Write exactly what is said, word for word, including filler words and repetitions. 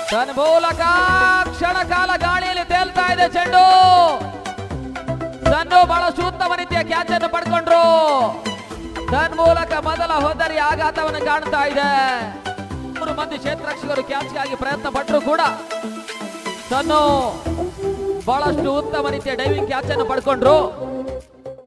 ತನ್ಮೂಲಕ ಕ್ಷಣ ಕಾಲ ಗಾಳಿಯಲ್ಲಿ ತೇಲ್ತಾ ಇದೆ ಚೆಂಡು. ಸನ್ನು ಬಹಳಷ್ಟು ಉತ್ತಮ ರೀತಿಯ ಕ್ಯಾಚ್ ಅನ್ನು ಪಡ್ಕೊಂಡ್ರು. ತನ್ಮೂಲಕ ಮೊದಲ ಹೋದರಿ ಆಘಾತವನ್ನು ಕಾಣ್ತಾ ಇದೆ. ಮೂರು ಮಂದಿ ಕ್ಷೇತ್ರರಕ್ಷಕರು ಕ್ಯಾಚ್ಗಾಗಿ ಪ್ರಯತ್ನ ಪಟ್ಟರು ಕೂಡ ಸನ್ನು ಬಹಳಷ್ಟು ಉತ್ತಮ ರೀತಿಯ ಡೈವಿಂಗ್ ಕ್ಯಾಚ್ ಅನ್ನು ಪಡ್ಕೊಂಡ್ರು.